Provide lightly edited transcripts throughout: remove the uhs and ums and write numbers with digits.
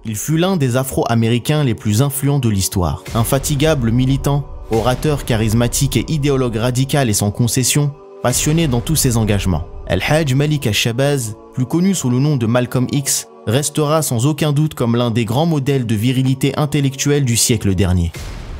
Il fut l'un des Afro-Américains les plus influents de l'histoire. Infatigable militant, orateur charismatique et idéologue radical et sans concession, passionné dans tous ses engagements. El-Hajj Malik al-Shabazz, plus connu sous le nom de Malcolm X, restera sans aucun doute comme l'un des grands modèles de virilité intellectuelle du siècle dernier.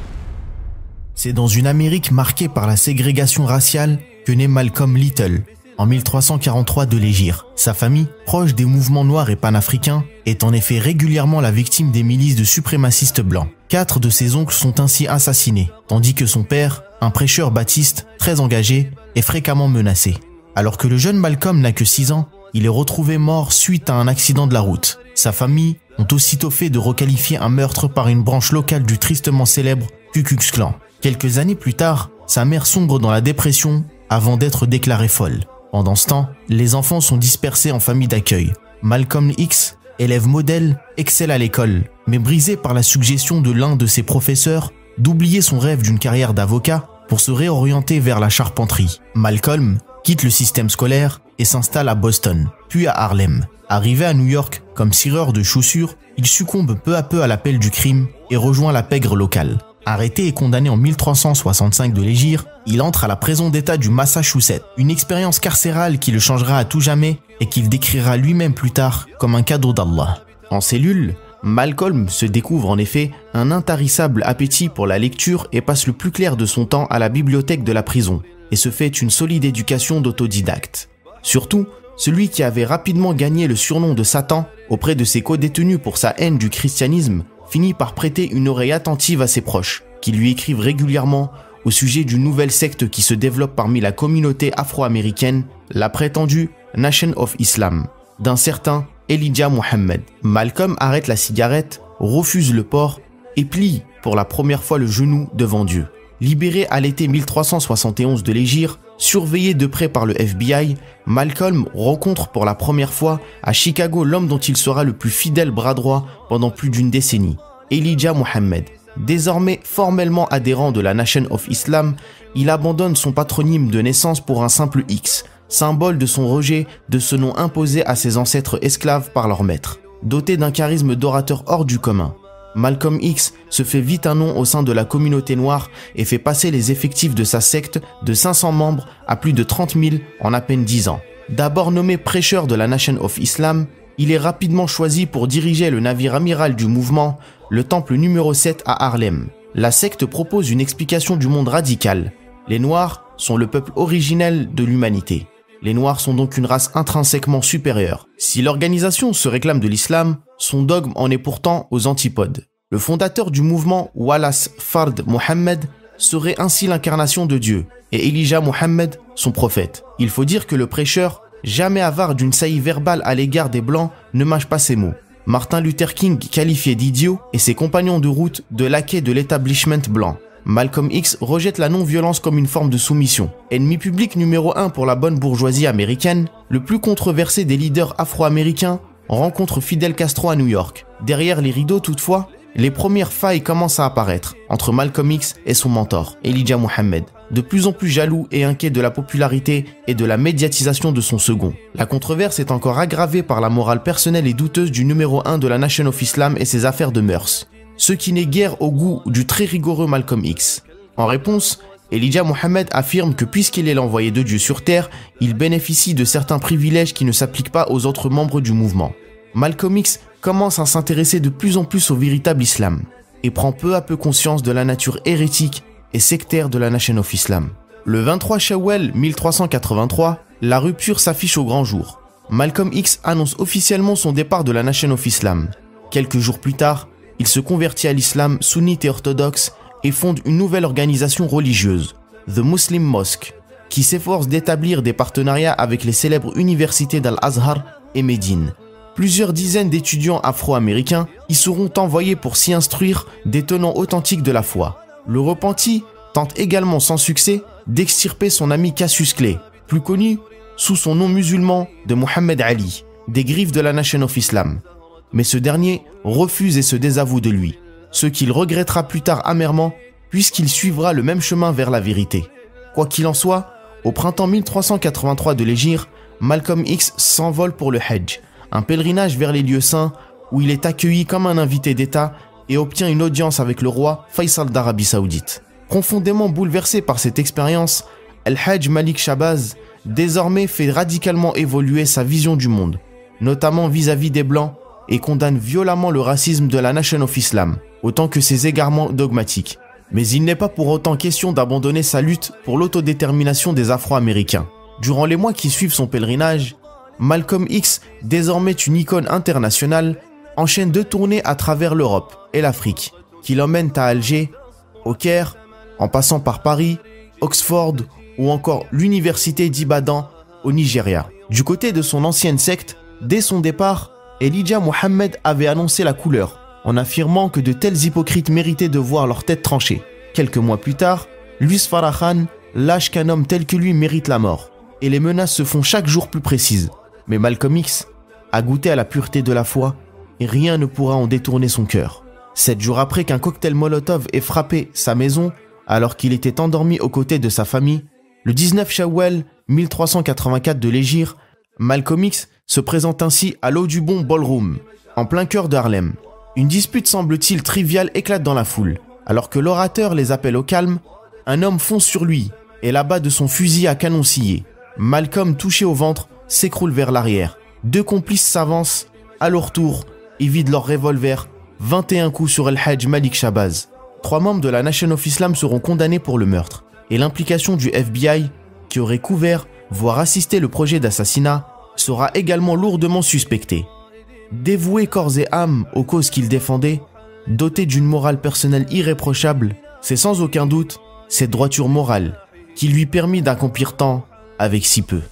C'est dans une Amérique marquée par la ségrégation raciale que naît Malcolm Little, en 1343 de l'Hégire. Sa famille, proche des mouvements noirs et panafricains, est en effet régulièrement la victime des milices de suprémacistes blancs. 4 de ses oncles sont ainsi assassinés, tandis que son père, un prêcheur baptiste très engagé, est fréquemment menacé. Alors que le jeune Malcolm n'a que 6 ans, il est retrouvé mort suite à un accident de la route. Sa famille ont aussitôt fait de requalifier un meurtre par une branche locale du tristement célèbre Ku Klux Klan. Quelques années plus tard, sa mère sombre dans la dépression avant d'être déclarée folle. Pendant ce temps, les enfants sont dispersés en famille d'accueil. Malcolm X, élève modèle, excelle à l'école, mais brisé par la suggestion de l'un de ses professeurs d'oublier son rêve d'une carrière d'avocat pour se réorienter vers la charpenterie. Malcolm quitte le système scolaire et s'installe à Boston, puis à Harlem. Arrivé à New York comme cireur de chaussures, il succombe peu à peu à l'appel du crime et rejoint la pègre locale. Arrêté et condamné en 1365 de l'Hégire, il entre à la prison d'État du Massachusetts, une expérience carcérale qui le changera à tout jamais et qu'il décrira lui-même plus tard comme un cadeau d'Allah. En cellule, Malcolm se découvre en effet un intarissable appétit pour la lecture et passe le plus clair de son temps à la bibliothèque de la prison et se fait une solide éducation d'autodidacte. Surtout, celui qui avait rapidement gagné le surnom de Satan auprès de ses co-détenus pour sa haine du christianisme finit par prêter une oreille attentive à ses proches, qui lui écrivent régulièrement au sujet d'une nouvelle secte qui se développe parmi la communauté afro-américaine, la prétendue Nation of Islam, d'un certain Elijah Muhammad. Malcolm arrête la cigarette, refuse le porc et plie pour la première fois le genou devant Dieu. Libéré à l'été 1371 de l'Hégire, surveillé de près par le FBI, Malcolm rencontre pour la première fois à Chicago l'homme dont il sera le plus fidèle bras droit pendant plus d'une décennie, Elijah Muhammad. Désormais formellement adhérent de la Nation of Islam, il abandonne son patronyme de naissance pour un simple X, symbole de son rejet de ce nom imposé à ses ancêtres esclaves par leur maître. Doté d'un charisme d'orateur hors du commun, Malcolm X se fait vite un nom au sein de la communauté noire et fait passer les effectifs de sa secte de 500 membres à plus de 30 000 en à peine 10 ans. D'abord nommé prêcheur de la Nation of Islam, il est rapidement choisi pour diriger le navire amiral du mouvement, le temple numéro 7 à Harlem. La secte propose une explication du monde radical. Les Noirs sont le peuple originel de l'humanité. Les Noirs sont donc une race intrinsèquement supérieure. Si l'organisation se réclame de l'islam, son dogme en est pourtant aux antipodes. Le fondateur du mouvement, Wallace Fard Muhammad, serait ainsi l'incarnation de Dieu, et Elijah Muhammad, son prophète. Il faut dire que le prêcheur, jamais avare d'une saillie verbale à l'égard des Blancs, ne mâche pas ses mots. Martin Luther King qualifié d'idiot et ses compagnons de route de laquais de l'établissement blanc. Malcolm X rejette la non-violence comme une forme de soumission. Ennemi public numéro 1 pour la bonne bourgeoisie américaine, le plus controversé des leaders afro-américains rencontre Fidel Castro à New York. Derrière les rideaux toutefois, les premières failles commencent à apparaître entre Malcolm X et son mentor, Elijah Muhammad, de plus en plus jaloux et inquiet de la popularité et de la médiatisation de son second. La controverse est encore aggravée par la morale personnelle et douteuse du numéro 1 de la Nation of Islam et ses affaires de mœurs, ce qui n'est guère au goût du très rigoureux Malcolm X. En réponse, Elijah Muhammad affirme que puisqu'il est l'envoyé de Dieu sur terre, il bénéficie de certains privilèges qui ne s'appliquent pas aux autres membres du mouvement. Malcolm X commence à s'intéresser de plus en plus au véritable islam et prend peu à peu conscience de la nature hérétique et sectaire de la Nation of Islam. Le 23 Shawwal 1383, la rupture s'affiche au grand jour. Malcolm X annonce officiellement son départ de la Nation of Islam. Quelques jours plus tard, il se convertit à l'islam sunnite et orthodoxe et fonde une nouvelle organisation religieuse, The Muslim Mosque, qui s'efforce d'établir des partenariats avec les célèbres universités d'Al-Azhar et Médine. Plusieurs dizaines d'étudiants afro-américains y seront envoyés pour s'y instruire des tenants authentiques de la foi. Le repenti tente également sans succès d'extirper son ami Cassius Clay, plus connu sous son nom musulman de Muhammad Ali, des griffes de la Nation of Islam. Mais ce dernier refuse et se désavoue de lui, ce qu'il regrettera plus tard amèrement puisqu'il suivra le même chemin vers la vérité. Quoi qu'il en soit, au printemps 1383 de l'Hégire, Malcolm X s'envole pour le Hajj, un pèlerinage vers les lieux saints où il est accueilli comme un invité d'État et obtient une audience avec le roi Faisal d'Arabie Saoudite. Profondément bouleversé par cette expérience, Al-Hajj Malik Shabazz désormais fait radicalement évoluer sa vision du monde, notamment vis-à-vis des Blancs, et condamne violemment le racisme de la Nation of Islam, autant que ses égarements dogmatiques. Mais il n'est pas pour autant question d'abandonner sa lutte pour l'autodétermination des Afro-Américains. Durant les mois qui suivent son pèlerinage, Malcolm X, désormais une icône internationale, enchaîne 2 tournées à travers l'Europe et l'Afrique, qui l'emmènent à Alger, au Caire, en passant par Paris, Oxford ou encore l'université d'Ibadan au Nigeria. Du côté de son ancienne secte, dès son départ, Elijah Muhammad avait annoncé la couleur, en affirmant que de tels hypocrites méritaient de voir leur tête tranchée. Quelques mois plus tard, Louis Farrakhan lâche qu'un homme tel que lui mérite la mort, et les menaces se font chaque jour plus précises. Mais Malcolm X a goûté à la pureté de la foi, et rien ne pourra en détourner son cœur. 7 jours après qu'un cocktail Molotov ait frappé sa maison, alors qu'il était endormi aux côtés de sa famille, le 19 Shawwal 1384 de l'Hégire, Malcolm X se présente ainsi à l'Audubon Ballroom, en plein cœur de Harlem. Une dispute semble-t-il triviale éclate dans la foule. Alors que l'orateur les appelle au calme, un homme fonce sur lui et l'abat de son fusil à canon scié. Malcolm, touché au ventre, s'écroule vers l'arrière. 2 complices s'avancent à leur tour et vident leur revolver, 21 coups sur Al-Hajj Malik Shabazz. 3 membres de la Nation of Islam seront condamnés pour le meurtre, et l'implication du FBI, qui aurait couvert, voire assisté le projet d'assassinat, sera également lourdement suspectée. Dévoué corps et âme aux causes qu'il défendait, doté d'une morale personnelle irréprochable, c'est sans aucun doute cette droiture morale qui lui permit d'accomplir tant avec si peu.